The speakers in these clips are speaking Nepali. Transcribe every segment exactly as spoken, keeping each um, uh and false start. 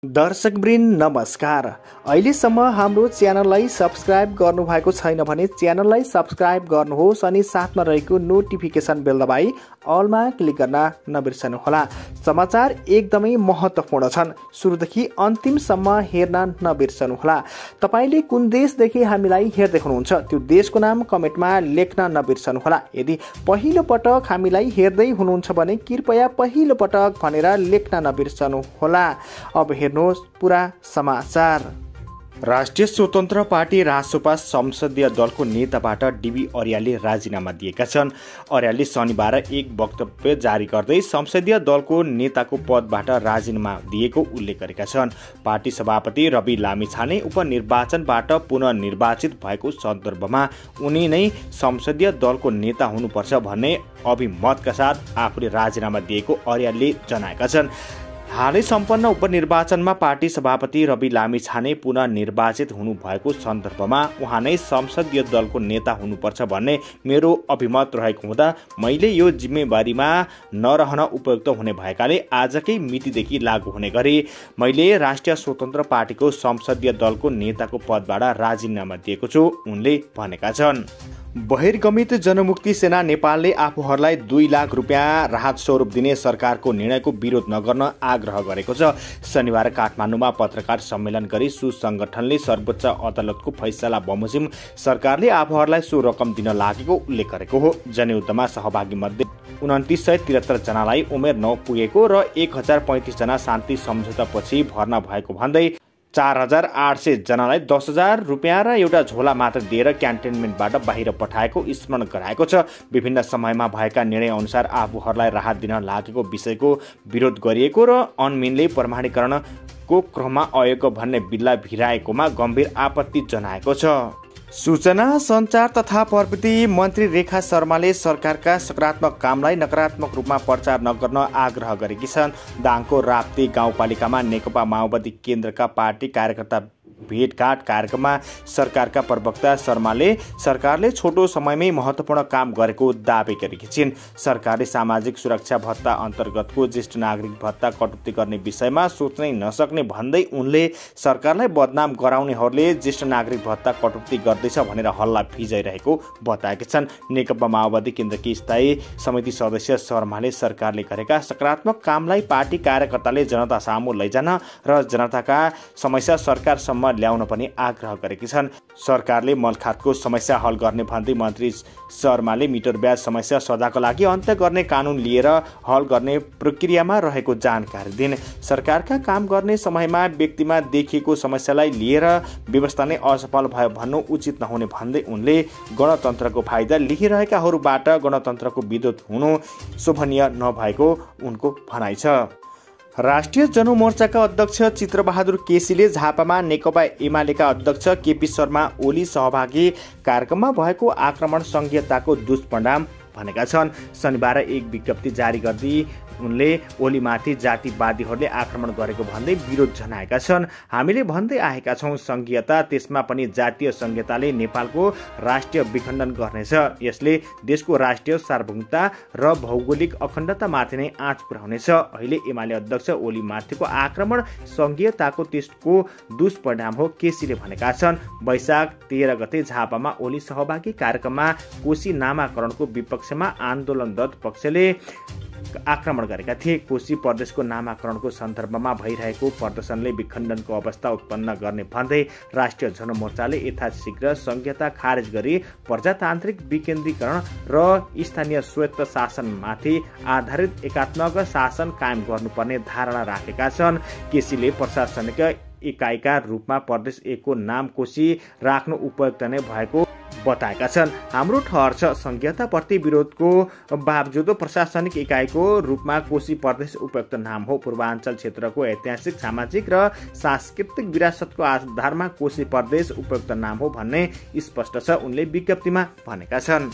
दर्शकवृन्द नमस्कार। अहिलेसम्म हाम्रो च्यानललाई सब्स्क्राइब गर्नुभएको छैन भने च्यानललाई सब्स्क्राइब गर्नुहोस् अनि साथमा रहेको नोटिफिकेसन बेल दबाई अलमा क्लिक गर्न नबिर्सनुहोला। समाचार एकदमै महत्त्वपूर्ण छन्, सुरुदेखि अन्तिमसम्म हेर्न नबिर्सनुहोला। तपाईले कुन देशदेखि हामीलाई हेर्दै हुनुहुन्छ त्यो देशको नाम कमेन्टमा लेख्न नबिर्सनुहोला। यदि पहिलो पटक हामीलाई हेर्दै हुनुहुन्छ भने कृपया पहिलो पटक भनेर लेख्न नबिर्सनुहोला। अब हेर्नुहोस् पुरा समाचार। राष्ट्रिय स्वतन्त्र पार्टी रासोपा संसदीय दलको नेताबाट डीबी अर्यालले राजीनामा दिएका छन्। अर्यालले शनिबार एक वक्तव्य जारी गर्दै संसदीय दलको नेताको पदबाट राजीनामा दिएको उल्लेख गरेका छन्। पार्टी सभापति रवि लामिछाने उपनिर्वाचनबाट पुनः निर्वाचित भएको सन्दर्भमा उनी नै संसदीय दलको नेता हुनुपर्छ भन्ने अभिमतका साथ आफूले राजीनामा दिएको अर्यालले जनाएका छन्। हालै सम्पन्न उपनिर्वाचनमा पार्टी सभापति रवि लामिछाने पुनः निर्वाचित हुनुभएको सन्दर्भमा उहाँ नै संसदीय दलको नेता हुनुपर्छ भन्ने मेरो अभिमत रहेको हुँदा मैले यो जिम्मेवारीमा नरहन उपयुक्त हुने भएकाले आजकै मितिदेखि लागू हुने गरी मैले राष्ट्रिय स्वतन्त्र पार्टीको संसदीय दलको नेताको पदबाट राजीनामा दिएको छु, उनले भनेका छन्। बहिर्गमित जनमुक्ति सेना नेपालले आफूहरूलाई दुई लाख रुपियाँ राहत स्वरूप दिने सरकारको निर्णयको विरोध नगर्न आग्रह गरेको छ। शनिबार काठमाडौँमा पत्रकार सम्मेलन गरी सो संगठनले सर्वोच्च अदालतको फैसला बमोजिम सरकारले आफूहरूलाई सो रकम दिन लागेको उल्लेख गरेको हो। जनयुद्धमा सहभागी मध्ये उन्तिस सय त्रिहत्तर जनालाई उमेर नपुगेको र एक हजार पैंतिस जना शान्ति सम्झौतापछि भर्ना भएको भन्दै चार हजार आठ सय जनालाई दस हजार रुपियाँ र एउटा झोला मात्र दिएर क्यान्टोनमेन्टबाट बाहिर पठाएको स्मरण गराएको छ। विभिन्न समयमा भएका निर्णय अनुसार आफूहरूलाई राहत दिन लागेको विषयको विरोध गरिएको र अनमिनले प्रमाणीकरणको क्रममा अयोग्य भन्ने बिल्ला भिराएकोमा गम्भीर आपत्ति जनाएको छ। सूचना सञ्चार तथा प्रविधि मन्त्री रेखा शर्माले सरकारका सकारात्मक कामलाई नकारात्मक रूपमा प्रचार नगर्न आग्रह गरेकी छन्। दाङको राप्ती गाउँपालिकामा नेकपा माओवादी केन्द्रका पार्टी कार्यकर्ता भेटघाट कार्यक्रममा सरकारका प्रवक्ता शर्माले सरकारले छोटो समयमै महत्त्वपूर्ण काम गरेको दावी गरेकी छिन्। सरकारले सामाजिक सुरक्षा भत्ता अन्तर्गतको ज्येष्ठ नागरिक भत्ता कटौती गर्ने विषयमा सोच्नै नसक्ने भन्दै उनले सरकारलाई बदनाम गराउनेहरूले ज्येष्ठ नागरिक भत्ता कटौती गर्दैछ भनेर हल्ला फिजाइरहेको बताएका छन्। नेकपा माओवादी केन्द्रकी स्थायी समिति सदस्य शर्माले सरकारले गरेका सकारात्मक कामलाई पार्टी कार्यकर्ताले जनता सामु लैजान र जनताका समस्या सरकारसम्म ल्याउन पनि आग्रह गरेकी छन्। सरकारले मलखातको समस्या हल गर्ने भन्दै मन्त्री शर्माले मिटर ब्याज समस्या सदाको लागि अन्त्य गर्ने कानुन लिएर हल गर्ने प्रक्रियामा रहेको जानकारी दिए। सरकारका काम गर्ने समयमा व्यक्तिमा देखिएको समस्यालाई लिएर व्यवस्था नै असफल भयो भन्नु उचित नहुने भन्दै उनले गणतन्त्रको फाइदा लिइरहेकाहरूबाट गणतन्त्रको विरोध हुनु शोभनीय नभएको उनको भनाइ छ। राष्ट्रिय जनमोर्चाका अध्यक्ष चित्रबहादुर केसीले झापामा नेकपा एमालेका अध्यक्ष केपी शर्मा ओली सहभागी कार्यक्रममा भएको आक्रमण संघीयताको दुष्परिणाम भनेका छन्। शनिबार एक विज्ञप्ति जारी गर्दै उनले ओलीमाथि जातिवादीहरूले आक्रमण गरेको भन्दै विरोध जनाएका छन्। हामीले भन्दै आएका छौँ संघीयता, त्यसमा पनि जातीय संघीयताले नेपालको राष्ट्रिय विखण्डन गर्नेछ। यसले देशको राष्ट्रिय सार्वभौमता र भौगोलिक अखण्डतामाथि नै आँच पुर्याउनेछ। अहिले एमाले अध्यक्ष ओलीमाथिको आक्रमण संघीयताको त्यसको दुष्परिणाम हो, केसीले भनेका छन्। वैशाख तेह्र गते झापामा ओली सहभागी कार्यक्रममा कोशी नामाकरणको विपक्षमा आन्दोलनरत पक्षले आक्रमण गरेका थिए। कोशी प्रदेशको नामाकरणको सन्दर्भमा भइरहेको प्रदर्शनले विखण्डनको अवस्था उत्पन्न गर्ने भन्दै राष्ट्रिय जनमोर्चाले यथाशीघ्र संघीयता खारेज गरी प्रजातान्त्रिक विकेन्द्रीकरण र स्थानीय स्वायत्त शासनमाथि आधारित एकात्मक शासन कायम गर्नुपर्ने धारणा राखेका छन्। केसीले प्रशासनिक इकाइका रूपमा प्रदेश एकको नाम कोशी राख्नु उपयुक्त नै भएको बताएका छन्। हाम्रो ठहर छ संघीयताप्रति विरोधको बावजुद प्रशासनिक इकाइको रूपमा कोशी प्रदेश उपयुक्त नाम हो। पूर्वाञ्चल क्षेत्रको ऐतिहासिक, सामाजिक र सांस्कृतिक विरासतको आधारमा कोशी प्रदेश उपयुक्त नाम हो भन्ने स्पष्ट छ, उनले विज्ञप्तिमा भनेका छन्।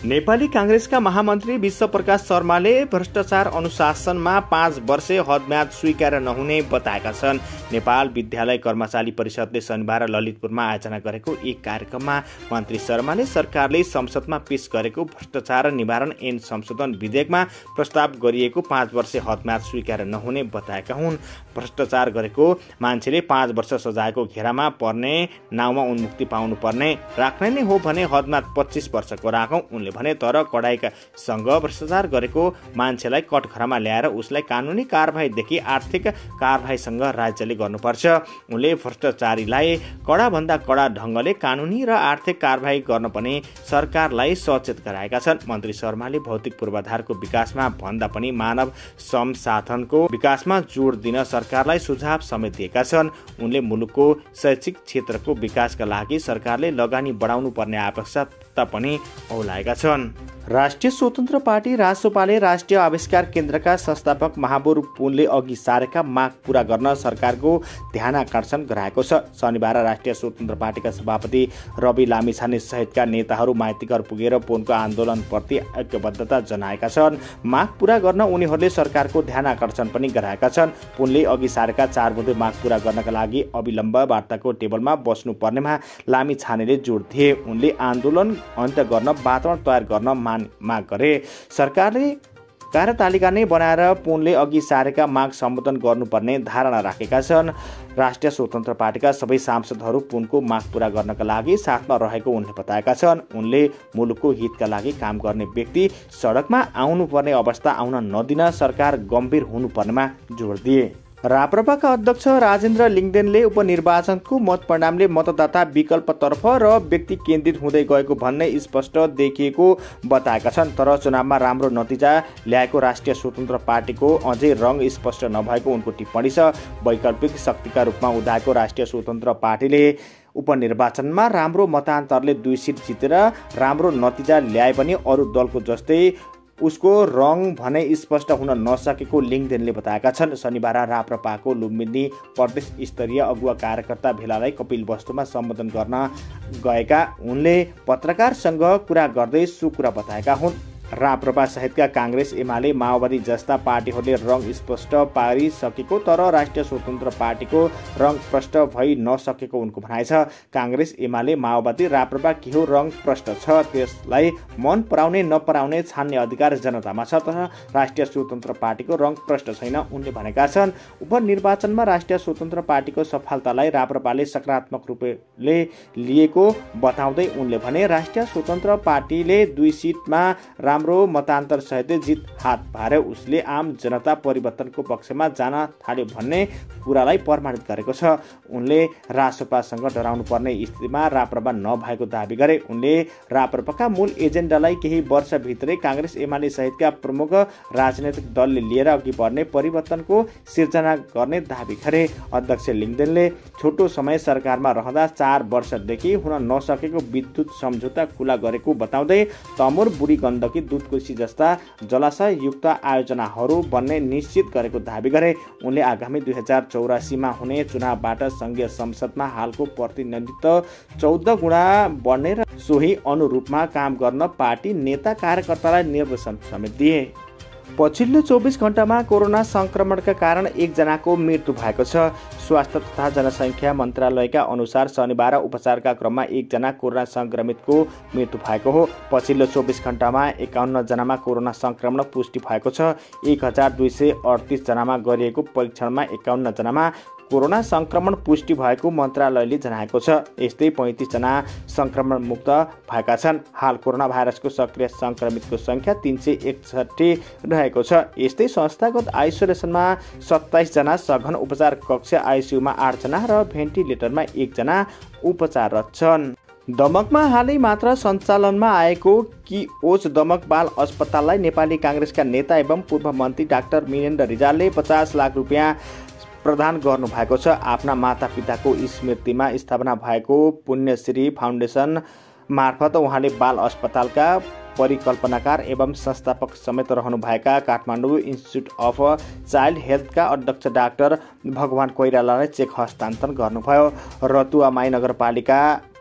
नेपाली कांग्रेसका महामन्त्री विश्वप्रकाश शर्माले भ्रष्टाचार अनुशासनमा पाँच वर्षे हदम्याद स्वीकार नहुने बताएका छन्। नेपाल विद्यालय कर्मचारी परिषदले शनिबार ललितपुरमा आयोजना गरेको एक कार्यक्रममा मन्त्री शर्माले सरकारले संसदमा पेश गरेको भ्रष्टाचार निवारण ऐन संशोधन विधेयकमा प्रस्ताव गरिएको पाँच वर्षे हदम्याद स्वीकार नहुने बताएका हुन्। भ्रष्टाचार गरेको मान्छेले पाँच वर्ष सजायको घेरामा पर्ने, नाउँमा उन्मुक्ति पाउनु पर्ने, राख्ने नै हो भने हदम्याद पच्चीस वर्षको राखौं उनले भने। तर कडाइसँग भ्रष्टाचार गरेको मान्छेलाई कठघरामा ल्याएर उसलाई कानुनी कारबाहीदेखि आर्थिक कारबाहीसँग राज्यले गर्नुपर्छ। उनले भ्रष्टाचारीलाई कडाभन्दा कडा ढङ्गले कानुनी र आर्थिक कारबाही गर्न पनि सरकारलाई सचेत गराएका छन्। मन्त्री शर्माले भौतिक पूर्वाधारको विकासमा भन्दा पनि मानव संसाधनको विकासमा जोड दिन सरकारलाई सुझाव समेत दिएका छन्। उनले मुलुकको शैक्षिक क्षेत्रको विकासका लागि सरकारले लगानी बढाउनु पर्ने आवश्यकता पनि औलाएका छन्। राष्ट्रिय स्वतन्त्र पार्टी रासोपाले राष्ट्रिय आविष्कार केन्द्रका संस्थापक महाबुर पुनले अघि सारेका माग पूरा गर्न सरकारको ध्यानाकर्षण गराएको छ। शनिबार राष्ट्रिय स्वतन्त्र पार्टीका सभापति रवि लामिछाने सहितका नेताहरू माइतीघर पुगेर पुनको आन्दोलनप्रति ऐक्यबद्धता जनाएका छन्। माग पूरा गर्न उनीहरूले सरकारको ध्यानाकर्षण पनि गराएका छन्। पुनले अघि सारेका चार बुँदे माग पूरा गर्नका लागि अविलम्ब वार्ताको टेबलमा बस्नु पर्नेमा लामिछानेले जोड दिए। उनले आन्दोलन अन्त्य गर्न वातावरण तयार गर्न माग गरे। सरकारले कार्यतालिका नै बनाएर पुनले अघि सारेका माग सम्बोधन गर्नुपर्ने धारणा राखेका छन्। राष्ट्रिय स्वतन्त्र पार्टीका सबै सांसदहरू पुनको माग पूरा गर्नका लागि साथमा रहेको उनले बताएका छन्। उनले मुलुकको हितका लागि काम गर्ने व्यक्ति सडकमा आउनुपर्ने अवस्था आउन नदिन सरकार गम्भीर हुनुपर्नेमा जोड दिए। राप्रपाका अध्यक्ष राजेन्द्र लिङदेनले उपनिर्वाचनको मत परिणामले मतदाता विकल्पतर्फ र व्यक्ति केन्द्रित हुँदै गएको भन्ने स्पष्ट देखिएको बताएका छन्। तर चुनावमा राम्रो नतिजा ल्याएको राष्ट्रिय स्वतन्त्र पार्टीको अझै रङ स्पष्ट नभएको उनको टिप्पणी छ। वैकल्पिक शक्तिका रूपमा उदाएको राष्ट्रिय स्वतन्त्र पार्टीले उपनिर्वाचनमा राम्रो मतान्तरले दुई सिट जितेर राम्रो नतिजा ल्याए पनि अरू दलको जस्तै उसको रङ भने स्पष्ट हुन नसकेको लिङदेनले बताएका छन्। शनिबार राप्रपाको लुम्बिनी प्रदेश स्तरीय अगुवा कार्यकर्ता भेलालाई कपिलवस्तुमा सम्बोधन गर्न गएका उनले पत्रकारसँग कुरा गर्दै सो कुरा बताएका हुन्। राप्रपा सहितका कांग्रेस, एमाले, माओवादी जस्ता पार्टीहरूले रङ स्पष्ट पारिसकेको तर राष्ट्रिय स्वतन्त्र पार्टीको रङ प्रष्ट भइ नसकेको उनको भनाइ छ। कांग्रेस, एमाले, माओवादी, राप्रपा के हो रङ प्रष्ट छ त्यसलाई मन पराउने नपराउने छान्ने अधिकार जनतामा छ, तर राष्ट्रिय स्वतन्त्र पार्टीको रङ प्रष्ट छैन उनले भनेका छन्। उपनिर्वाचनमा राष्ट्रिय स्वतन्त्र पार्टीको सफलतालाई राप्रपाले सकारात्मक रूपले लिएको बताउँदै उनले भने राष्ट्रिय स्वतन्त्र पार्टीले दुई सिटमा राम्रो मतान्तर सहित जित हात पार्यो। उसले आम जनता परिवर्तनको पक्षमा जान थाल्यो भन्ने कुरालाई प्रमाणित गरेको छ। उनले रासपासँग डराउनु पर्ने स्थितिमा राप्रपा नभएको दावी गरे। उनले राप्रपाका मूल एजेन्डालाई केही वर्षभित्रै कांग्रेस, एमाले सहितका प्रमुख राजनैतिक दलले लिएर अघि बढ्ने परिवर्तनको सिर्जना गर्ने दावी गरे। अध्यक्ष लिङदेनले छोटो समय सरकारमा रहँदा चार वर्षदेखि हुन नसकेको विद्युत सम्झौता खुला गरेको बताउँदै तमोर, बुढी गण्डकी, दुधकोशी जस्ता जलाशययुक्त आयोजनाहरू बन्ने निश्चित गरेको दावी गरे। उनले आगामी दुई हजार चौरासीमा हुने चुनावबाट संघीय संसदमा हालको प्रतिनिधित्व चौध गुणा बढ्ने र सोही अनुरूपमा काम गर्न पार्टी नेता कार्यकर्तालाई निर्देशन समेत दिए। पछिल्लो चौबिस घण्टामा कोरोना संक्रमणका कारण एकजनाको मृत्यु भएको छ। स्वास्थ्य तथा जनसङ्ख्या मन्त्रालयका अनुसार शनिबार उपचारका क्रममा एकजना कोरोना संक्रमितको मृत्यु भएको हो। पछिल्लो चौबिस घण्टामा एकाउन्न जनामा कोरोना संक्रमण पुष्टि भएको छ। एक हजार दुई सय अडतिस जनामा गरिएको परीक्षणमा एकाउन्न जनामा कोरोना संक्रमण पुष्टि भएको मन्त्रालयले जनाएको छ। यस्तै पैँतिस जना संक्रमण मुक्त भएका छन्। हाल कोरोना भाइरसको सक्रिय संक्रमितको संख्या तीन सय एकसठी रहेको छ। यस्तै संस्थागत आइसोलेसनमा सत्ताइस जना, सघन उपचार कक्ष आइसियुमा आठ जना र भेन्टिलेटरमा एक जना उपचाररत छन्। दमकमा हालै मात्र सञ्चालनमा आएको किओज दमक बाल अस्पताललाई नेपाली कांग्रेसका नेता एवं पूर्व मन्त्री डाक्टर मिनेन्द्र रिजालले पचास लाख रुपियाँ प्रदान गर्नु भएको छ। आफ्ना मातापिताको स्मृतिमा स्थापना भएको पुण्यश्री फाउन्डेसन मार्फत उहाँले बाल अस्पतालका परिकल्पनाकार एवं संस्थापक समेत रहनुभएका काठमाडौँ इन्स्टिच्युट अफ चाइल्ड हेल्थका अध्यक्ष डाक्टर भगवान कोइरालालाई चेक हस्तान्तरण गर्नुभयो। रतुवा माई नगरपालिका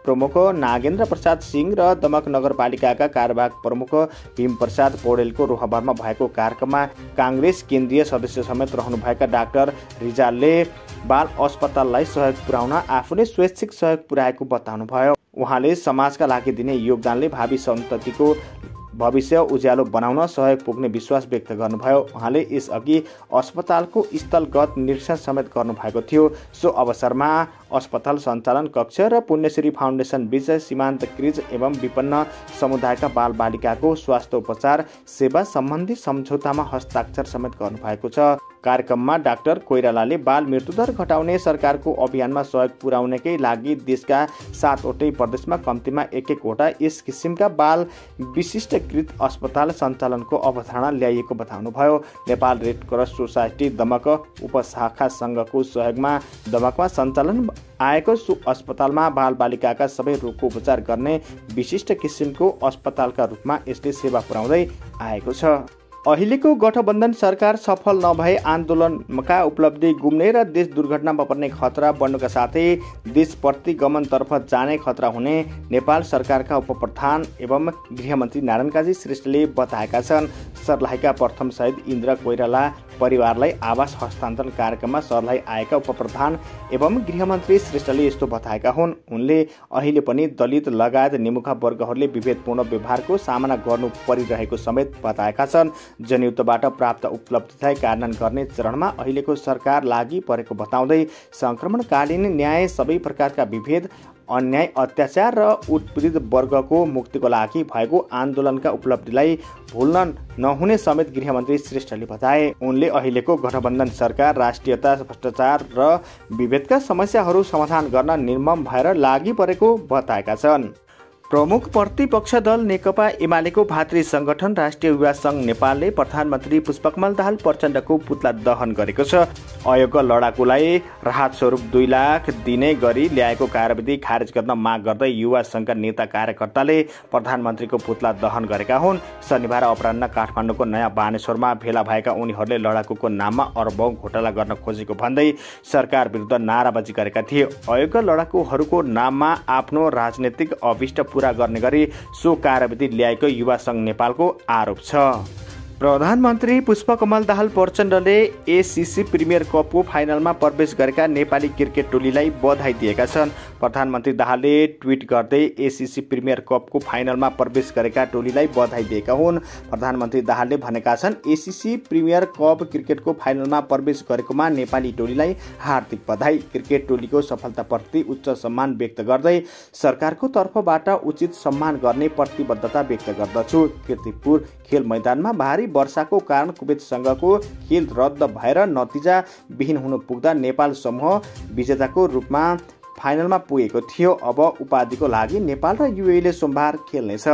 प्रमुख नागेन्द्र प्रसाद सिंह र दमक नगरपालिकाका कार्यवाहक प्रमुख भीम प्रसाद पौडेलको रोहबरमा भएको कार्यक्रममा काङ्ग्रेस केन्द्रीय सदस्य समेत रहनुभएका डाक्टर रिजालले बाल अस्पताललाई सहयोग पुर्याउन आफूले स्वैच्छिक सहयोग पुर्याएको बताउनुभयो। उहाँले समाजका लागि दिने योगदानले भावी सन्ततिको भविष्य उज्यालो बनाउन सहयोग पुग्ने विश्वास व्यक्त गर्नुभयो। उहाँले यसअघि अस्पतालको स्थलगत निरीक्षण समेत गर्नुभएको थियो। सो अवसरमा अस्पताल सञ्चालन कक्ष र पुण्यश्री फाउन्डेसन बीच सीमान्तकृत एवं विपन्न समुदायका बालबालिकाको स्वास्थ्य उपचार सेवा सम्बन्धी सम्झौतामा हस्ताक्षर समेत गर्नुभएको छ। कार्यक्रममा डाक्टर कोइरालाले बाल मृत्युदर घटाउने सरकारको अभियानमा सहयोग पुर्याउनकै लागि देशका सातवटै प्रदेशमा कम्तीमा एक एकवटा यस किसिमका बाल विशिष्टकृत अस्पताल सञ्चालनको अवधारणा ल्याइएको बताउनुभयो। Nepal Red Cross Society Damak उपशाखा सङ्घको सहयोगमा दमकमा सञ्चालन आएको सो अस्पतालमा बालबालिकाका सबै रोगको उपचार गर्ने विशिष्ट किसिमको अस्पतालका रूपमा यसले सेवा पुर्याउँदै आएको छ। अहिलेको गठबन्धन सरकार सफल नभए आन्दोलनका उपलब्धि गुम्ने र देश दुर्घटनामा पर्ने खतरा बढ्नुका साथै देश प्रतिगमनतर्फ जाने खतरा हुने नेपाल सरकारका उपप्रधान एवं गृहमन्त्री नारायण काजी श्रेष्ठले बताएका छन्। सर्लाहीका प्रथम शहीद इन्द्र कोइराला परिवारलाई आवास हस्तान्तरण कार्यक्रममा सर्लाही आएका उपप्रधान एवं गृहमन्त्री श्रेष्ठले यस्तो बताएका हुन्। उनले अहिले पनि दलित लगायत निमुखा वर्गहरूले विभेदपूर्ण व्यवहारको सामना गर्नु परिरहेको समेत बताएका छन्। जनयुद्धबाट प्राप्त उपलब्धिलाई कार्यान्वयन गर्ने चरणमा अहिलेको सरकार लागि परेको बताउँदै सङ्क्रमणकालीन न्याय, सबै प्रकारका विभेद, अन्याय, अत्याचार र उत्पीडित वर्गको मुक्तिको लागि भएको आन्दोलनका उपलब्धिलाई भुल्न नहुने समेत गृहमन्त्री श्रेष्ठले बताए। उनले अहिलेको गठबन्धन सरकार राष्ट्रियता, भ्रष्टाचार र विभेदका समस्याहरू समाधान गर्न निर्मम भएर लागि परेको बताएका छन्। प्रमुख प्रतिपक्ष दल नेकपा एमालेको भातृ संगठन राष्ट्रिय युवा संघ नेपालले प्रधानमन्त्री पुष्पकमल दाहाल प्रचण्डको पुतला दहन गरेको छ। अयोग्य लडाकुलाई राहत स्वरूप दुई लाख दिने गरी ल्याएको कार्यविधि खारेज गर्न माग गर्दै युवा संघका नेता कार्यकर्ताले प्रधानमन्त्रीको पुतला दहन गरेका हुन्। शनिबार अपराह्न काठमाडौँको नयाँ बानेश्वरमा भेला भएका उनीहरूले लडाकुको नाममा अरबौं घोटाला गर्न खोजेको भन्दै सरकार विरुद्ध नाराबाजी गरेका थिए। अयोग्य लडाकुहरूको नाममा आफ्नो राजनीतिक अभिष्ट पूरा गर्ने गरी सो कार्यविधि ल्याएको युवा संघ नेपालको आरोप छ। प्रधानमन्त्री पुष्पकमल दाहाल प्रचण्डले एसिसी प्रिमियर कपको फाइनलमा प्रवेश गरेका नेपाली क्रिकेट टोलीलाई बधाई दिएका छन्। प्रधानमन्त्री दाहालले ट्विट गर्दै एसिसी प्रिमियर कपको फाइनलमा प्रवेश गरेका टोलीलाई बधाई दिएका हुन्। प्रधानमन्त्री दाहालले भनेका छन्, एसिसी प्रिमियर कप क्रिकेटको फाइनलमा प्रवेश गरेकोमा नेपाली टोलीलाई हार्दिक बधाई। क्रिकेट टोलीको सफलताप्रति उच्च सम्मान व्यक्त गर्दै सरकारको तर्फबाट उचित सम्मान गर्ने प्रतिबद्धता व्यक्त गर्दछु। कीर्तिपुर खेल मैदानमा भारी वर्षाको कारण कुवेतसँगको खेल रद्द भएर नतिजा विहीन हुन पुग्दा नेपाल समूह विजेताको रूपमा फाइनलमा पुगेको थियो। अब उपाधिको लागि नेपाल र युएले सोमबार खेल्नेछ।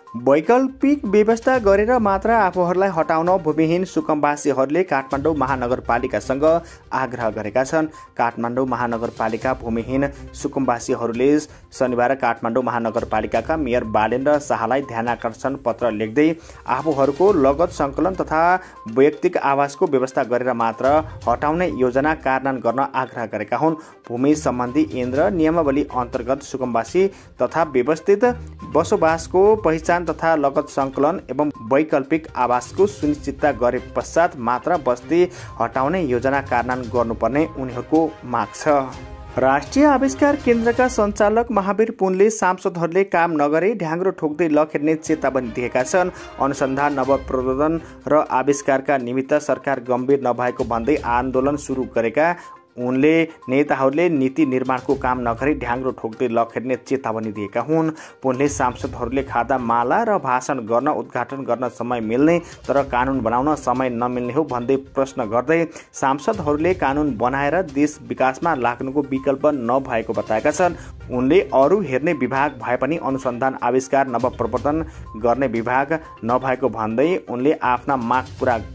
वैकल्पिक व्यवस्था गरेर मात्र आफूहरूलाई हटाउन भूमिहीन सुकुम्बासीहरूले काठमाडौँ महानगरपालिकासँग आग्रह गरेका छन्। काठमाडौँ महानगरपालिका भूमिहीन सुकुम्बासीहरूले शनिबार काठमाडौँ महानगरपालिकाका मेयर बालेन्द्र शाहलाई ध्यानाकर्षण पत्र लेख्दै आफूहरूको लगत सङ्कलन तथा वैयक्तिक आवासको व्यवस्था गरेर मात्र हटाउने योजना कार्यान्वयन गर्न आग्रह गरेका हुन्। भूमि सम्बन्धी ऐन र नियमावली अन्तर्गत सुकुम्बासी तथा व्यवस्थित बसोबासको पहिचान तथा लगत सङ्कलन एवं वैकल्पिक आवासको सुनिश्चितता गरे पश्चात मात्र बस्ती हटाउने योजना कार्यान्वयन गर्नुपर्ने उनीहरूको माग छ। राष्ट्रिय आविष्कार केन्द्रका सञ्चालक महावीर पुनले सांसदहरूले काम नगरे ढ्याङ्ग्रो ठोक्दै लखेर्ने चेतावनी दिएका छन्। अनुसन्धान, नवप्रवर्धन र आविष्कारका निमित्त सरकार गम्भीर नभएको भन्दै आन्दोलन सुरु गरेका उनले नेताहरूले नीति निर्माणको काम नगरी ढ्याङ्ग्रो ठोक्दै लखेर्ने चेतावनी दिएका हुन्। पुनले सांसदहरूले खादा माला र भाषण गर्न, उद्घाटन गर्न समय मिल्ने तर कानुन बनाउन समय नमिल्ने हो भन्दै प्रश्न गर्दै सांसदहरूले कानुन बनाएर देश विकासमा लाग्नुको विकल्प नभएको बताएका छन्। उनले अरू हेर्ने विभाग भए पनि अनुसन्धान, आविष्कार, नवप्रवर्धन गर्ने विभाग नभएको भन्दै उनले आफ्ना माग पूरा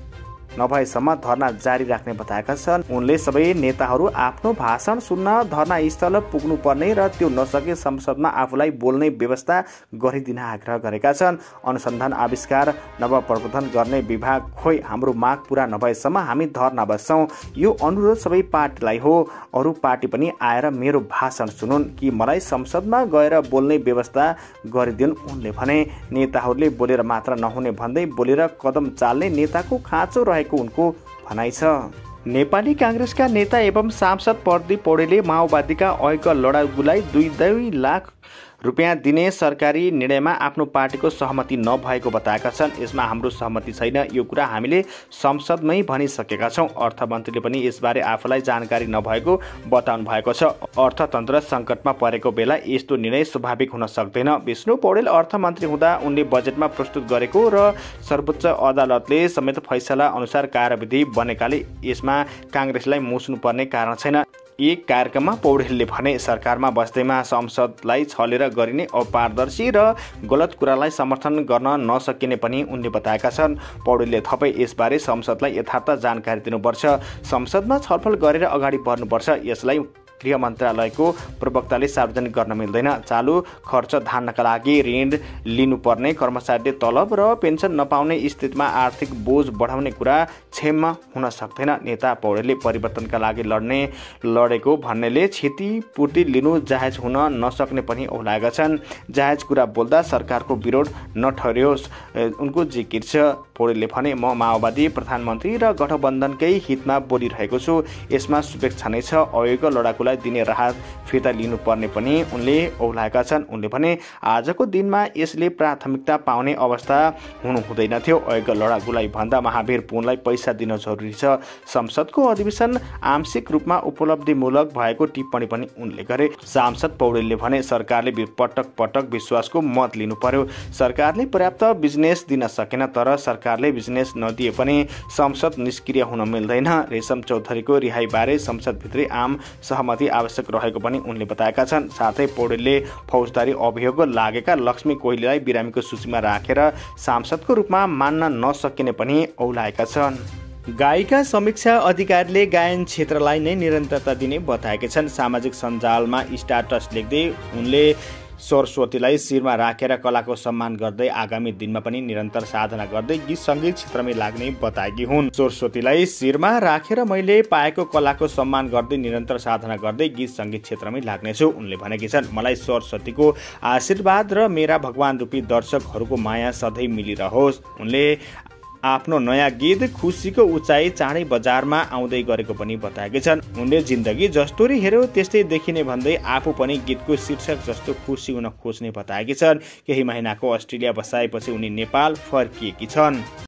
नभएसम्म धरना जारी राख्ने बताएका छन्। उनले सबै नेताहरू आफ्नो भाषण सुन्न धरना स्थल पुग्नु पर्ने र त्यो नसके संसदमा आफूलाई बोल्ने व्यवस्था गरिदिन आग्रह गरेका छन्। अनुसन्धान आविष्कार नवप्रवर्धन गर्ने विभाग खोइ हाम्रो माग पूरा नभएसम्म हामी धरना बस्छौँ। यो अनुरोध सबै पार्टीलाई हो। अरू पार्टी पनि आएर मेरो भाषण सुनुन् कि मलाई संसदमा गएर बोल्ने व्यवस्था गरिदिउन् उनले भने। नेताहरूले बोलेर मात्र नहुने भन्दै बोलेर कदम चाल्ने नेताको खाँचो रहेको उनको भनाइ छ। नेपाली कांग्रेसका नेता एवं सांसद प्रदीप पौडेलले माओवादीका ऐक्य लडाकुलाई दुई दुई लाख रुपियाँ दिने सरकारी निर्णयमा आफ्नो पार्टीको सहमति नभएको बताएका छन्। यसमा हाम्रो सहमति छैन, यो कुरा हामीले संसदमै भनिसकेका छौँ। अर्थमन्त्रीले पनि यसबारे आफूलाई जानकारी नभएको बताउनु भएको छ। अर्थतन्त्र सङ्कटमा परेको बेला यस्तो निर्णय स्वाभाविक हुन सक्दैन। विष्णु पौडेल अर्थमन्त्री हुँदा उनले बजेटमा प्रस्तुत गरेको र सर्वोच्च अदालतले समेत फैसला अनुसार कार्यविधि बनेकाले यसमा काङ्ग्रेसलाई मुस्नुपर्ने कारण छैन। एक कार्यक्रममा पौडेलले भने सरकारमा बस्दैमा संसदलाई छलेर गरिने अपारदर्शी र गलत कुरालाई समर्थन गर्न नसकिने पनि उनले बताएका छन्। पौडेलले थपै यसबारे संसदलाई यथार्थ जानकारी दिनुपर्छ, संसदमा छलफल गरेर अगाडि बढ्नुपर्छ। यसलाई गृह मन्त्रालयको प्रवक्ताले सार्वजनिक गर्न मिल्दैन। चालु खर्च धान्नका लागि ऋण लिनुपर्ने, कर्मचारीले तलब र पेन्सन नपाउने स्थितिमा आर्थिक बोझ बढाउने कुरा क्षमा हुन सक्दैन। नेता पौडेलले परिवर्तनका लागि लड्ने लडेको भन्नेले क्षतिपूर्ति लिनु जायज हुन नसक्ने पनि औलाएका छन्। जायज कुरा बोल्दा सरकारको विरोध नठहरियोस् उनको जिकिर छ। पौडेलले भने म माओवादी प्रधानमन्त्री र गठबन्धनकै हितमा बोलिरहेको छु, यसमा शुभेच्छा नै छ। अयोग्य लडाकुलाई दिने राहत फिर्ता लिनुपर्ने पनि उनले औलाएका छन्। उनले भने आजको दिनमा यसले प्राथमिकता पाउने अवस्था हुनु हुँदैन थियो। अयोग्य लडाकुलाई भन्दा महावीर पुनलाई पैसा दिन जरुरी छ। संसदको अधिवेशन आंशिक रूपमा उपलब्धिमूलक भएको टिप्पणी पनि उनले गरे। सांसद पौडेलले भने सरकारले पटक पटक विश्वासको मत लिनु पर्यो। सरकारले पर्याप्त बिजनेस दिन सकेन, तर सरकारले बिजनेस नदिए पनि संसद निष्क्रिय हुन मिल्दैन। रेशम चौधरीको रिहाईबारे संसदभित्रै आम सहमति आवश्यक रहेको पनि उनले बताएका छन्। साथै पौडेलले फौजदारी अभियोग लागेका लक्ष्मी कोइलीलाई बिरामीको सूचीमा राखेर सांसदको रूपमा मान्न नसकिने पनि औलाएका छन्। गायिका समीक्षा अधिकारीले गायन क्षेत्रलाई नै निरन्तरता दिने बताएका छन्। सामाजिक सञ्जालमा स्ट्याटस लेख्दै उनले सरस्वतीलाई शिरमा राखेर कलाको सम्मान गर्दै आगामी दिनमा पनि निरन्तर साधना गर्दै गीत सङ्गीत क्षेत्रमै लाग्ने बताएकी हुन्। सरस्वतीलाई शिरमा राखेर मैले पाएको कलाको सम्मान गर्दै निरन्तर साधना गर्दै गीत सङ्गीत क्षेत्रमै लाग्नेछु उनले भनेकी छन्। मलाई सरस्वतीको आशीर्वाद र मेरा भगवान रूपी दर्शकहरूको माया सधैँ मिलिरहोस्। उनले आफ्नो नयाँ गीत खुसीको उचाइ चाँडै बजारमा आउँदै गरेको पनि बताएकी छन्। उनले जिन्दगी जस्तोरी हेर्यो त्यस्तै देखिने भन्दै आफू पनि गीतको शीर्षक जस्तो खुसी हुन खोज्ने बताएकी छन्। केही महिनाको अस्ट्रेलिया बसाएपछि उनी नेपाल फर्किएकी छन्।